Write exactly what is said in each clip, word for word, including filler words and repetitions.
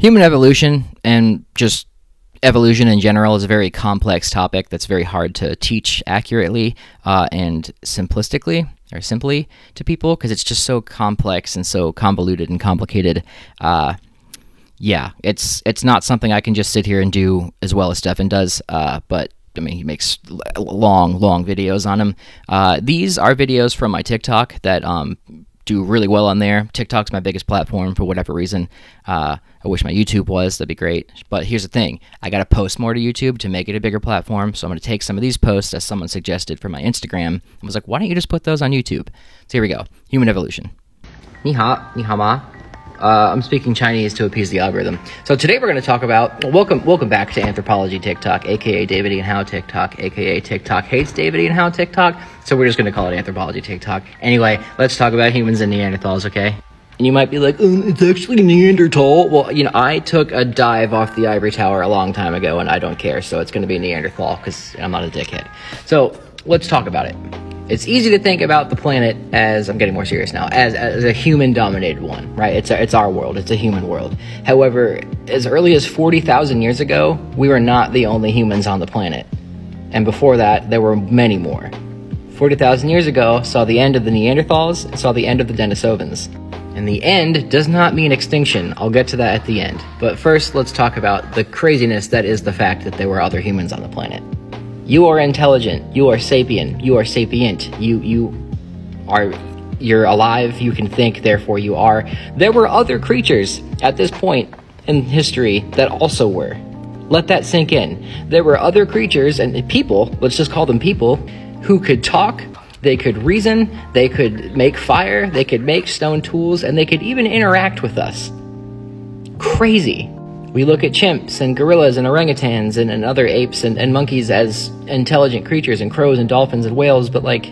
Human evolution and just evolution in general is a very complex topic that's very hard to teach accurately uh, and simplistically or simply to people because it's just so complex and so convoluted and complicated. Uh, yeah, it's it's not something I can just sit here and do as well as Stefan does, uh, but I mean, he makes long, long videos on them. Uh, these are videos from my TikTok that um, do really well on there. TikTok's my biggest platform for whatever reason. Uh, I wish my YouTube was. That'd be great. But here's the thing. I got to post more to YouTube to make it a bigger platform. So I'm going to take some of these posts, as someone suggested for my Instagram, and was like, why don't you just put those on YouTube? So here we go. Human evolution. Ni hao, ni hao ma. Uh, I'm speaking Chinese to appease the algorithm. So today we're going to talk about, welcome welcome back to Anthropology TikTok, aka David Ian Howe TikTok, aka TikTok hates David Ian Howe TikTok. So we're just going to call it Anthropology TikTok. Anyway, let's talk about humans and Neanderthals, okay? And you might be like, oh, it's actually Neanderthal. Well, you know, I took a dive off the ivory tower a long time ago, and I don't care, so it's going to be Neanderthal because I'm not a dickhead. So let's talk about it. It's easy to think about the planet as, I'm getting more serious now, as, as a human-dominated one, right? It's, a, it's our world. It's a human world. However, as early as forty thousand years ago, we were not the only humans on the planet. And before that, there were many more. forty thousand years ago saw the end of the Neanderthals and saw the end of the Denisovans. And the end does not mean extinction. I'll get to that at the end. But first, let's talk about the craziness that is the fact that there were other humans on the planet. You are intelligent, you are sapient, you are sapient, you you are you're alive, you can think, therefore you are. There were other creatures at this point in history that also were. Let that sink in. There were other creatures and people, let's just call them people, who could talk, they could reason, they could make fire, they could make stone tools, and they could even interact with us. Crazy. We look at chimps and gorillas and orangutans and, and other apes and, and monkeys as intelligent creatures and crows and dolphins and whales, but like,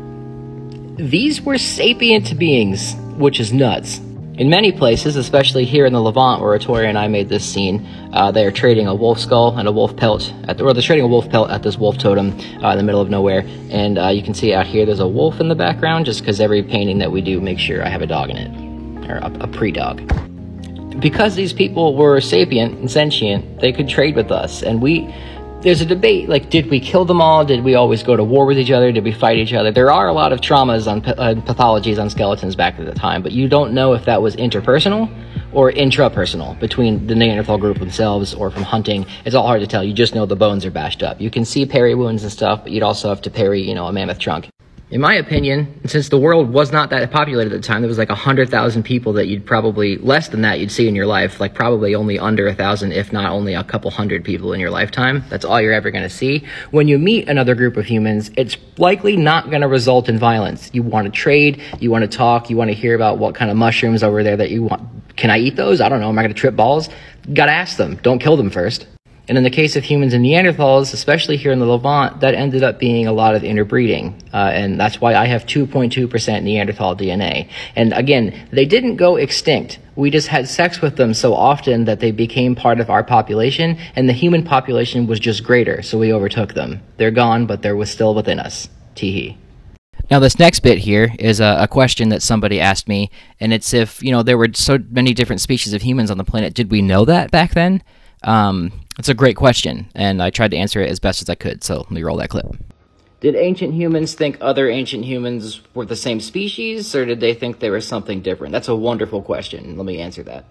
these were sapient beings, which is nuts. In many places, especially here in the Levant where Atoria and I made this scene, uh, they are trading a wolf skull and a wolf pelt, at the, or they're trading a wolf pelt at this wolf totem uh, in the middle of nowhere, and uh, you can see out here there's a wolf in the background, just because every painting that we do makes sure I have a dog in it, or a, a pre-dog. Because these people were sapient and sentient, they could trade with us. And we, there's a debate, like, did we kill them all? Did we always go to war with each other? Did we fight each other? There are a lot of traumas on uh, pathologies on skeletons back at the time, but you don't know if that was interpersonal or intrapersonal between the Neanderthal group themselves or from hunting. It's all hard to tell. You just know the bones are bashed up. You can see parry wounds and stuff, but you'd also have to parry, you know, a mammoth trunk. In my opinion, since the world was not that populated at the time, there was like one hundred thousand people that you'd probably, less than that you'd see in your life, like probably only under a thousand, if not only a couple hundred people in your lifetime. That's all you're ever going to see. When you meet another group of humans, it's likely not going to result in violence. You want to trade, you want to talk, you want to hear about what kind of mushrooms over there that you want. Can I eat those? I don't know. Am I going to trip balls? Gotta ask them. Don't kill them first. And in the case of humans and Neanderthals, especially here in the Levant, that ended up being a lot of interbreeding. Uh, and that's why I have two point two percent Neanderthal D N A. And again, they didn't go extinct. We just had sex with them so often that they became part of our population, and the human population was just greater, so we overtook them. They're gone, but they were still within us. Tee-hee. Now, this next bit here is a, a question that somebody asked me, and it's if, you know, there were so many different species of humans on the planet, did we know that back then? Um, it's a great question, and I tried to answer it as best as I could, so let me roll that clip. Did ancient humans think other ancient humans were the same species, or did they think they were something different? That's a wonderful question. Let me answer that.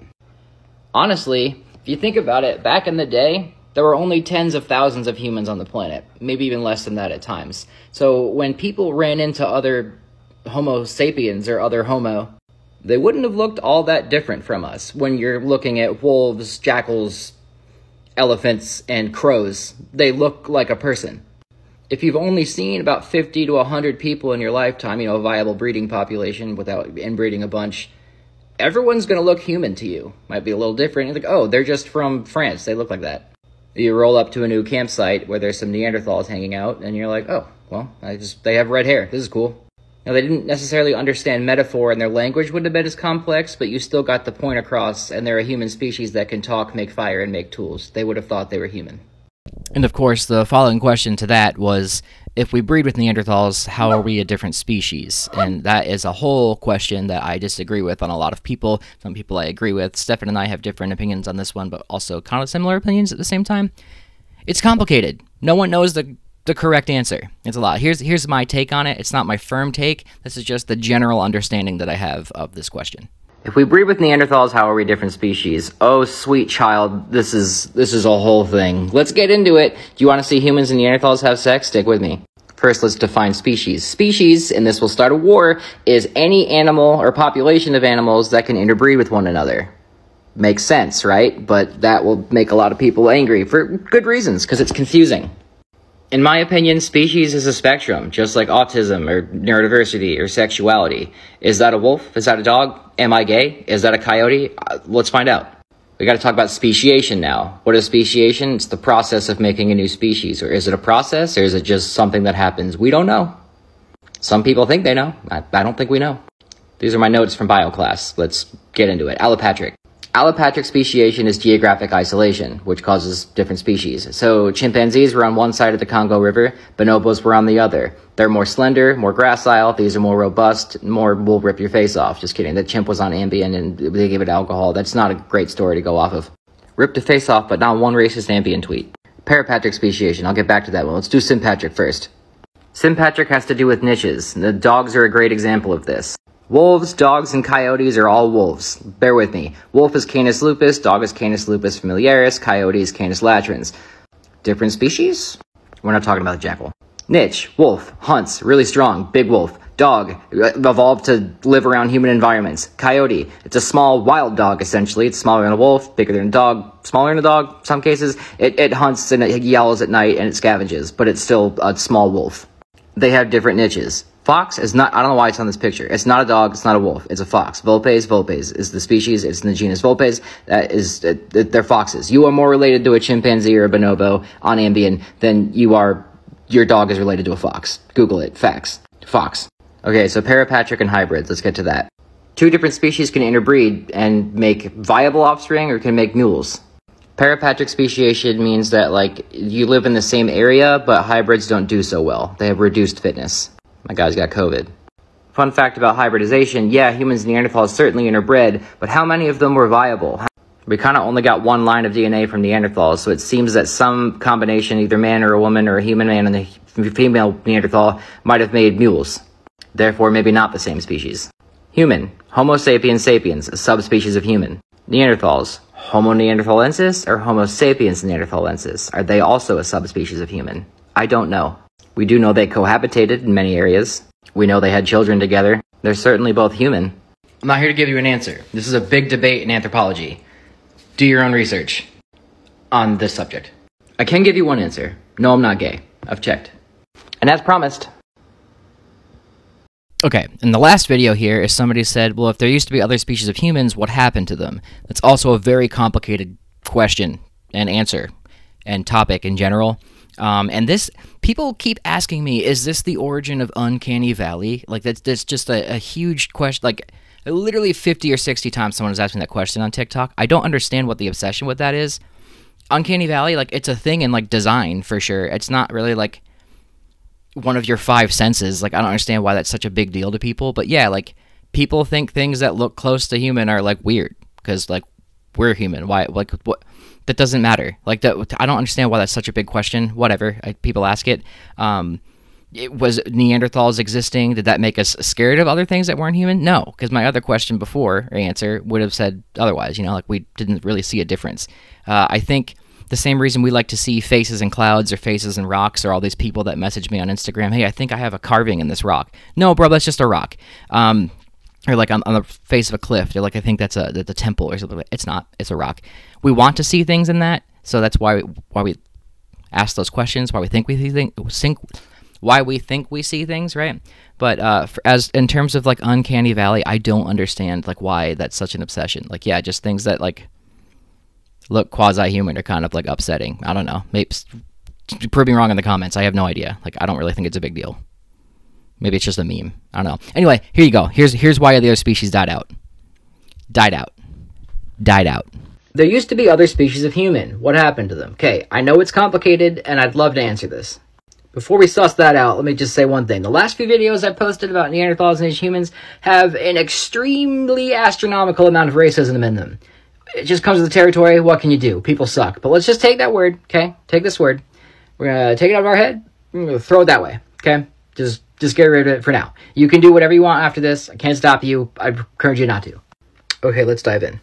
Honestly, if you think about it, back in the day, there were only tens of thousands of humans on the planet, maybe even less than that at times. So when people ran into other Homo sapiens or other Homo, they wouldn't have looked all that different from us. When you're looking at wolves, jackals, elephants, and crows, they look like a person. If you've only seen about fifty to one hundred people in your lifetime, you know, a viable breeding population without inbreeding a bunch, everyone's going to look human to you. Might be a little different. You're like, oh, they're just from France. They look like that. You roll up to a new campsite where there's some Neanderthals hanging out, and you're like, oh, well, I just they have red hair. This is cool. Now, they didn't necessarily understand metaphor, and their language wouldn't have been as complex, but you still got the point across, and they're a human species that can talk, make fire, and make tools. They would have thought they were human. And of course, the following question to that was, if we breed with Neanderthals, how are we a different species? And that is a whole question that I disagree with on a lot of people. Some people I agree with. Stefan and I have different opinions on this one, but also kind of similar opinions at the same time. It's complicated. No one knows the the correct answer. It's a lot. Here's here's my take on it. It's not my firm take. This is just the general understanding that I have of this question. If we breed with Neanderthals, how are we different species? Oh, sweet child, this is this is a whole thing. Let's get into it. Do you want to see humans and Neanderthals have sex? Stick with me. First, let's define species. Species, and this will start a war, is any animal or population of animals that can interbreed with one another. Makes sense, right? But that will make a lot of people angry for good reasons, because it's confusing. In my opinion, species is a spectrum, just like autism or neurodiversity or sexuality. Is that a wolf? Is that a dog? Am I gay? Is that a coyote? Uh, let's find out. We got to talk about speciation now. What is speciation? It's the process of making a new species. Or is it a process, or is it just something that happens? We don't know. Some people think they know. I, I don't think we know. These are my notes from bio class. Let's get into it. Allopatric. Allopatric speciation is geographic isolation, which causes different species. So chimpanzees were on one side of the Congo River, bonobos were on the other. They're more slender, more gracile, these are more robust, more will rip your face off. Just kidding, the chimp was on Ambien and they gave it alcohol. That's not a great story to go off of. Ripped a face off, but not one racist Ambien tweet. Parapatric speciation, I'll get back to that one. Let's do sympatric first. Sympatric has to do with niches. The dogs are a great example of this. Wolves, dogs, and coyotes are all wolves. Bear with me. Wolf is Canis lupus, dog is Canis lupus familiaris, coyote is Canis latrans. Different species? We're not talking about the jackal. Niche, wolf, hunts, really strong, big wolf. Dog, evolved to live around human environments. Coyote, it's a small wild dog essentially. It's smaller than a wolf, bigger than a dog, smaller than a dog, some cases. It, it hunts and it yells at night and it scavenges, but it's still a small wolf. They have different niches. Fox is not, I don't know why it's on this picture. It's not a dog, it's not a wolf, it's a fox. Vulpes, vulpes is the species, it's in the genus Vulpes. That is, uh, they're foxes. You are more related to a chimpanzee or a bonobo on Ambien than you are, your dog is related to a fox. Google it, facts. Fox. Okay, so parapatric and hybrids, let's get to that. Two different species can interbreed and make viable offspring or can make mules. Parapatric speciation means that, like, you live in the same area, but hybrids don't do so well. They have reduced fitness. My guy's got COVID. Fun fact about hybridization, yeah, humans and Neanderthals certainly interbred, but how many of them were viable? We kind of only got one line of D N A from Neanderthals, so it seems that some combination, either man or a woman or a human man and a female Neanderthal, might have made mules. Therefore, maybe not the same species. Human, Homo sapiens sapiens, a subspecies of human. Neanderthals, Homo neanderthalensis or Homo sapiens neanderthalensis? Are they also a subspecies of human? I don't know. We do know they cohabitated in many areas. We know they had children together. They're certainly both human. I'm not here to give you an answer. This is a big debate in anthropology. Do your own research on this subject. I can give you one answer. No, I'm not gay. I've checked. And as promised. Okay, in the last video here is somebody said, well, if there used to be other species of humans, what happened to them? That's also a very complicated question and answer and topic in general. Um, and this, people keep asking me, is this the origin of Uncanny Valley? Like, that's, that's just a, a huge question. Like, literally fifty or sixty times someone has asked me that question on TikTok. I don't understand what the obsession with that is. Uncanny Valley, like, it's a thing in, like, design, for sure. It's not really, like, one of your five senses. Like, I don't understand why that's such a big deal to people. But, yeah, like, people think things that look close to human are, like, weird. Because, like, we're human. Why, like, what... That doesn't matter. Like, that, I don't understand why that's such a big question. Whatever. I, people ask it. Um, it. Was Neanderthals existing? Did that make us scared of other things that weren't human? No, because my other question before, or answer, would have said otherwise. You know, like, we didn't really see a difference. Uh, I think the same reason we like to see faces in clouds or faces in rocks or all these people that message me on Instagram, hey, I think I have a carving in this rock. No, bro, that's just a rock. Um... Or like on, on the face of a cliff, they're like, I think that's a the, the temple or something. It's not. It's a rock. We want to see things in that, so that's why we, why we ask those questions. Why we think we think, think why we think we see things, right? But uh, for, as in terms of like Uncanny Valley, I don't understand like why that's such an obsession. Like, yeah, just things that like look quasi-human are kind of like upsetting. I don't know. Maybe prove me wrong in the comments. I have no idea. Like, I don't really think it's a big deal. Maybe it's just a meme. I don't know. Anyway, here you go. Here's here's why the other species died out. Died out. Died out. There used to be other species of human. What happened to them? Okay, I know it's complicated, and I'd love to answer this. Before we suss that out, let me just say one thing. The last few videos I posted about Neanderthals and humans have an extremely astronomical amount of racism in them. It just comes with the territory. What can you do? People suck. But let's just take that word, okay? Take this word. We're going to take it out of our head. We're going to throw it that way, okay? Just, just get rid of it for now. You can do whatever you want after this. I can't stop you. I encourage you not to. Okay, let's dive in.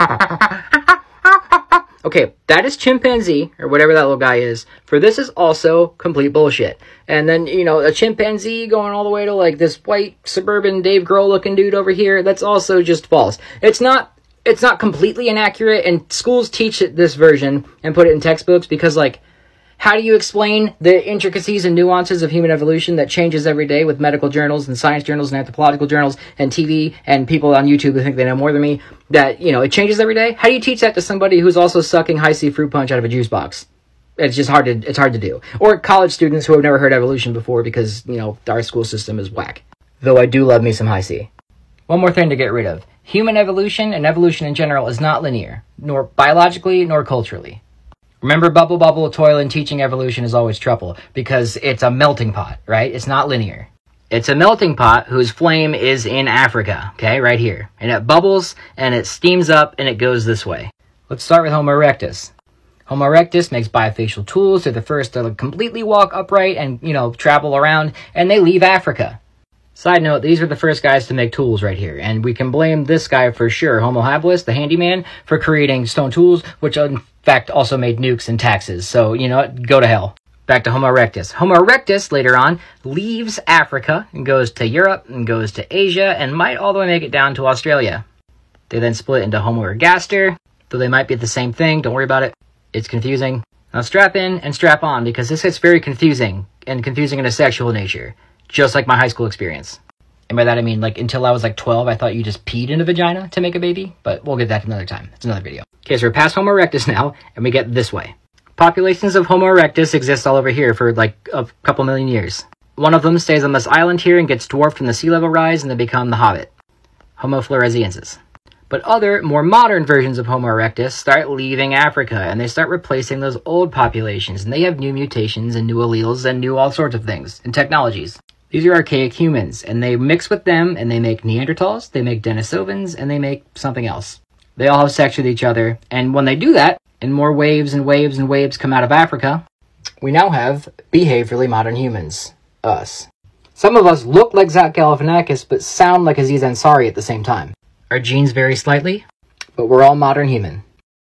Okay, that is chimpanzee, or whatever that little guy is. For this is also complete bullshit. And then, you know, a chimpanzee going all the way to, like, this white, suburban Dave Grohl-looking dude over here, that's also just false. It's not, it's not completely inaccurate, and schools teach it, this version and put it in textbooks because, like, how do you explain the intricacies and nuances of human evolution that changes every day with medical journals and science journals and anthropological journals and T V and people on YouTube who think they know more than me, that, you know, it changes every day? How do you teach that to somebody who's also sucking high-C fruit punch out of a juice box? It's just hard to, it's hard to do. Or college students who have never heard evolution before because, you know, our school system is whack. Though I do love me some high-C. One more thing to get rid of. Human evolution and evolution in general is not linear, nor biologically nor culturally. Remember, bubble, bubble, toil, and teaching evolution is always trouble, because it's a melting pot, right? It's not linear. It's a melting pot whose flame is in Africa, okay, right here. And it bubbles, and it steams up, and it goes this way. Let's start with Homo erectus. Homo erectus makes bifacial tools. They're the first to completely walk upright and, you know, travel around, and they leave Africa. Side note, these were the first guys to make tools right here, and we can blame this guy for sure, Homo habilis, the handyman, for creating stone tools, which in fact also made nukes and taxes. So, you know what, go to hell. Back to Homo erectus. Homo erectus, later on, leaves Africa and goes to Europe and goes to Asia and might all the way make it down to Australia. They then split into Homo ergaster, though they might be the same thing, don't worry about it. It's confusing. Now strap in and strap on, because this gets very confusing, and confusing in a sexual nature. Just like my high school experience. And by that I mean, like, until I was like twelve, I thought you just peed in a vagina to make a baby. But we'll get that another time. It's another video. Okay, so we're past Homo erectus now, and we get this way. Populations of Homo erectus exist all over here for like a couple million years. One of them stays on this island here and gets dwarfed from the sea level rise, and they become the Hobbit. Homo floresiensis. But other, more modern versions of Homo erectus start leaving Africa, and they start replacing those old populations, and they have new mutations and new alleles and new all sorts of things and technologies. These are archaic humans, and they mix with them, and they make Neanderthals, they make Denisovans, and they make something else. They all have sex with each other, and when they do that, and more waves and waves and waves come out of Africa, we now have behaviorally modern humans. Us. Some of us look like Zach Galifianakis, but sound like Aziz Ansari at the same time. Our genes vary slightly, but we're all modern human.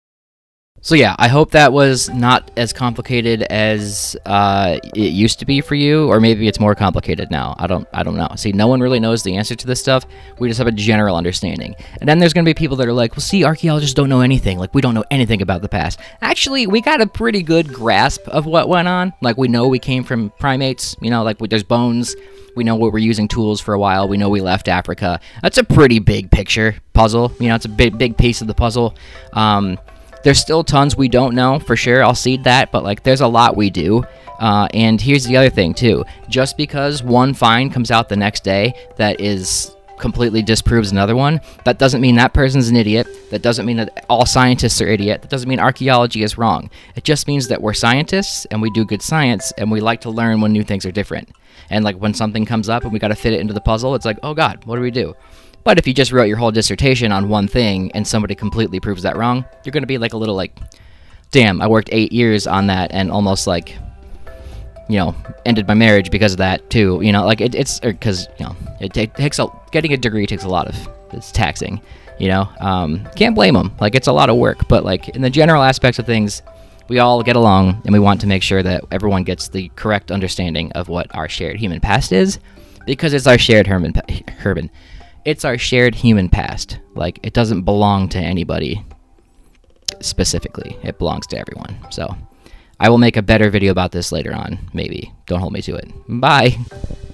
So yeah, I hope that was not as complicated as uh, it used to be for you, or maybe it's more complicated now. I don't, I don't know. See, no one really knows the answer to this stuff. We just have a general understanding. And then there's going to be people that are like, well, see, archaeologists don't know anything. Like, we don't know anything about the past. Actually, we got a pretty good grasp of what went on. Like, we know we came from primates. You know, like, we, there's bones. We know we were using tools for a while. We know we left Africa. That's a pretty big picture puzzle. You know, it's a big, big piece of the puzzle. Um... There's still tons we don't know, for sure, I'll cede that, but, like, there's a lot we do. Uh, and here's the other thing, too. Just because one find comes out the next day that is completely disproves another one, that doesn't mean that person's an idiot. That doesn't mean that all scientists are idiot. That doesn't mean archaeology is wrong. It just means that we're scientists, and we do good science, and we like to learn when new things are different. And, like, when something comes up and we gotta fit it into the puzzle, it's like, oh god, what do we do? But if you just wrote your whole dissertation on one thing and somebody completely proves that wrong, you're going to be like a little like, damn, I worked eight years on that and almost like, you know, ended my marriage because of that too. You know, like it, it's because, you know, it, it takes a, getting a degree takes a lot of, it's taxing, you know, um, can't blame them. Like it's a lot of work, but like in the general aspects of things, we all get along and we want to make sure that everyone gets the correct understanding of what our shared human past is, because it's our shared Herman, Herman. It's our shared human past. Like, it doesn't belong to anybody specifically. It belongs to everyone. So, I will make a better video about this later on, maybe. Don't hold me to it. Bye!